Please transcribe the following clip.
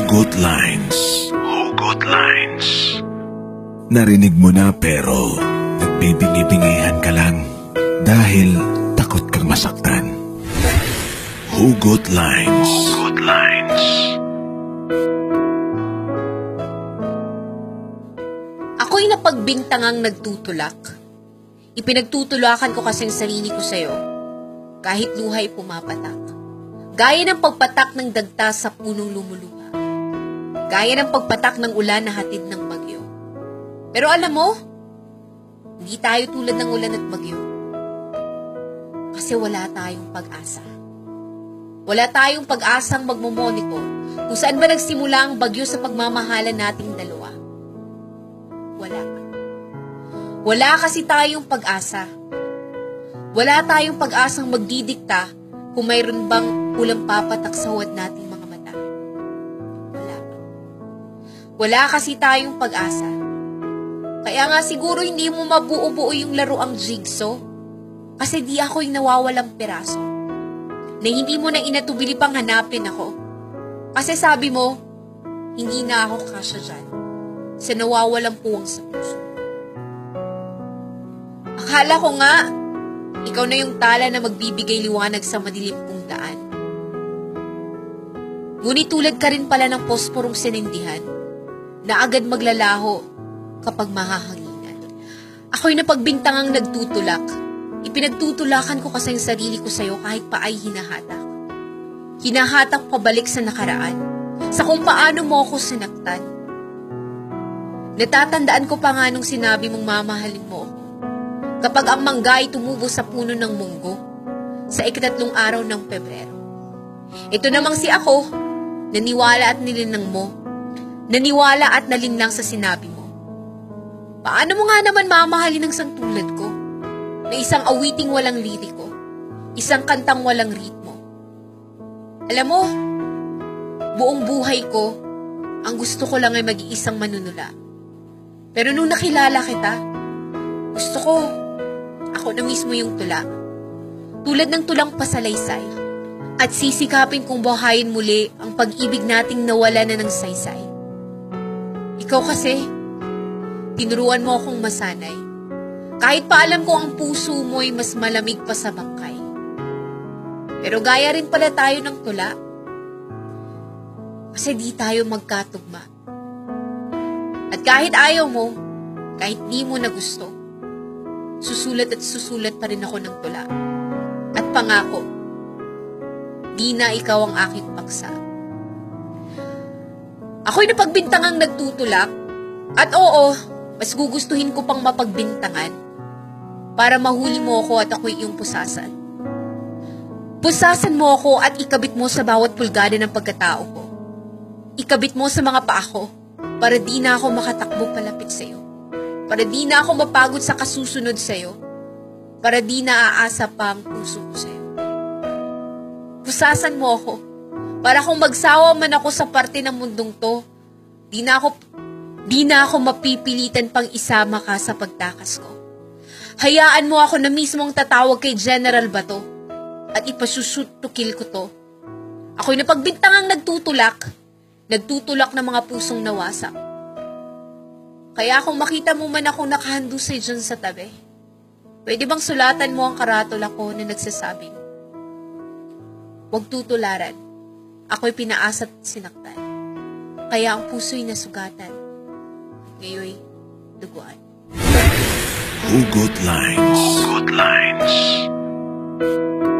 Hugot Lines. Hugot Lines. Narinig mo na pero nagbibingi-bingihan ka lang dahil takot kang masaktan. Hugot Lines. Hugot Lines. Ako'y napagbintangang nagtutulak. Ipinagtutulakan ko kasing sarili ko sa'yo, kahit luhay pumapatak. Gaya ng pagpatak ng dagta sa punong lumuluha. Gaya ng pagpatak ng ulan na hatid ng bagyo. Pero alam mo, hindi tayo tulad ng ulan at bagyo. Kasi wala tayong pag-asa. Wala tayong pag-asang magmomonitor kung saan ba nagsimula ang bagyo sa pagmamahalan nating dalawa. Wala. Wala kasi tayong pag-asa. Wala tayong pag-asang magdidikta kung mayroon bang ulang papatak sa huwad nating mga mata. Wala. Wala kasi tayong pag-asa. Kaya nga siguro hindi mo mabuo-buo yung laruang jigsaw kasi di ako yung nawawalang piraso na hindi mo na inatubili pang hanapin ako. Kasi sabi mo, hindi na ako kasya dyan sa nawawalang puwang sa puso. Akala ko nga, ikaw na yung tala na magbibigay liwanag sa madilim kong daan. Ngunit tulad ka rin pala ng posporong sinindihan na agad maglalaho kapag mahahanginan. Ako'y napagbintangang nagtutulak. Ipinagtutulakan ko kasi ang sarili ko sa'yo kahit pa ay hinahatak. Hinahatak pabalik sa nakaraan, sa kung paano mo ako sinaktan. Natatandaan ko pa nga nung sinabi mong mamahalin mo ako. Kapag ang mangga ay tumubo sa puno ng munggo, sa ikatlong araw ng Pebrero. Ito namang si ako, naniwala at nilinlang mo, naniwala at nalinlang sa sinabi mo. Paano mo nga naman mamahalin ang santulad ko, na isang awiting walang liriko, isang kantang walang ritmo? Alam mo, buong buhay ko, ang gusto ko lang ay mag-iisang manunula. Pero nung nakilala kita, gusto ko, ako na mismo yung tula. Tulad ng tulang pasalaysay. At sisikapin kong buhayin muli ang pag-ibig nating nawala na ng saysay. Ikaw kasi, tinuruan mo akong masanay. Kahit pa alam ko ang puso mo ay mas malamig pa sa bangkay. Pero gaya rin pala tayo ng tula. Kasi di tayo magkatugma. At kahit ayaw mo, kahit di mo na gusto, susulat at susulat pa rin ako ng tula. At pangako, di na ikaw ang aking paksa. Ako'y napagbintangang nagtutulak, at oo, mas gugustuhin ko pang mapagbintangan para mahuli mo ako at ako'y iyong pusasan. Pusasan mo ako at ikabit mo sa bawat pulgada ng pagkatao ko. Ikabit mo sa mga paa ko para di na ako makatakbo palapit sa'yo. Para di na ako mapagod sa kasusunod sa'yo. Para di na aasa pa ang puso ko sa'yo. Pusasan mo ako para kung magsawa man ako sa parte ng mundong to, di na ako mapipilitan pang isama ka sa pagtakas ko. Hayaan mo ako na mismong tatawag kay General Bato at ipasushoot to kill ko to. Ako'y napagbintangang nagtutulak ng mga pusong nawasak. Kaya kung makita mo man akong nakahandusay dyan sa tabi, pwede bang sulatan mo ang karatula ko na nagsasabing, huwag tutularan, ako'y pinaasat at sinaktan. Kaya ang puso'y nasugatan, ngayoy duguan. Hugot Lines. Hugot Lines.